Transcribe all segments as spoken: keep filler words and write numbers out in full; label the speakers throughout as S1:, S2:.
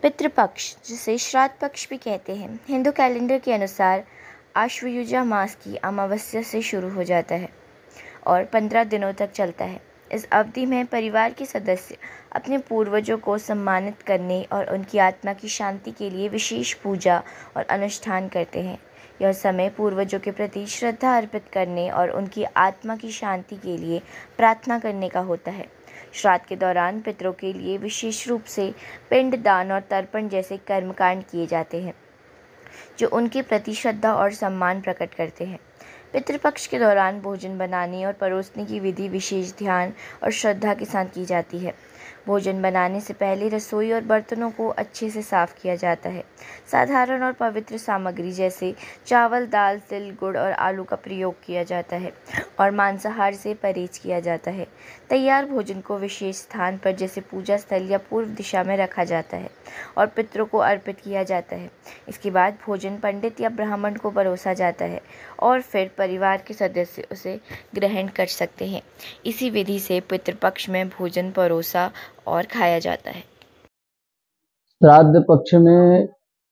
S1: पितृपक्ष, जिसे श्राद्ध पक्ष भी कहते हैं, हिंदू कैलेंडर के अनुसार आश्वयुजा मास की अमावस्या से शुरू हो जाता है और पंद्रह दिनों तक चलता है। इस अवधि में परिवार के सदस्य अपने पूर्वजों को सम्मानित करने और उनकी आत्मा की शांति के लिए विशेष पूजा और अनुष्ठान करते हैं। यह समय पूर्वजों के प्रति श्रद्धा अर्पित करने और उनकी आत्मा की शांति के लिए प्रार्थना करने का होता है। श्राद्ध के दौरान पितरों के लिए विशेष रूप से पिंड दान और तर्पण जैसे कर्मकांड किए जाते हैं, जो उनके प्रति श्रद्धा और सम्मान प्रकट करते हैं। पितृपक्ष के दौरान भोजन बनाने और परोसने की विधि विशेष ध्यान और श्रद्धा के साथ की जाती है। भोजन बनाने से पहले रसोई और बर्तनों को अच्छे से साफ किया जाता है। साधारण और पवित्र सामग्री जैसे चावल, दाल, तिल, गुड़ और आलू का प्रयोग किया जाता है और मांसाहार से परहेज किया जाता है। तैयार भोजन को विशेष स्थान पर जैसे पूजा स्थल या पूर्व दिशा में रखा जाता है और पितरों को अर्पित किया जाता है। इसके बाद भोजन पंडित या ब्राह्मण को परोसा जाता है और फिर परिवार के सदस्य उसे ग्रहण कर सकते हैं। इसी विधि से पितृपक्ष में भोजन परोसा और खाया जाता है।
S2: श्राद्ध पक्ष में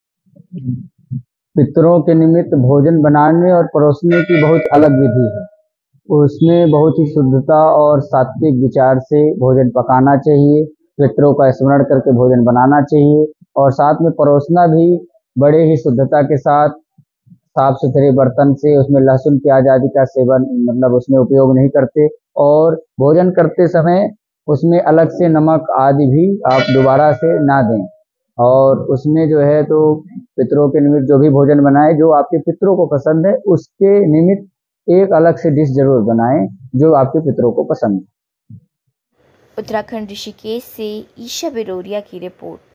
S2: पितरों के निमित्त भोजन बनाने और परोसने की बहुत अलग विधि है। उसमें बहुत ही शुद्धता और सात्विक विचार से भोजन पकाना चाहिए, पितरों का स्मरण करके भोजन बनाना चाहिए और साथ में परोसना भी बड़े ही शुद्धता के साथ साफ सुथरे बर्तन से। उसमें लहसुन प्याज आदि का सेवन मतलब उसमें उपयोग नहीं करते और भोजन करते समय उसमें अलग से नमक आदि भी आप दोबारा से ना दें। और उसमें जो है तो पितरों के निमित्त जो भी भोजन बनाए, जो आपके पितरों को पसंद है उसके निमित्त एक अलग से डिश जरूर बनाएं जो आपके पितरों को पसंद है।
S1: उत्तराखंड ऋषिकेश से ईशा बिरोरिया की रिपोर्ट।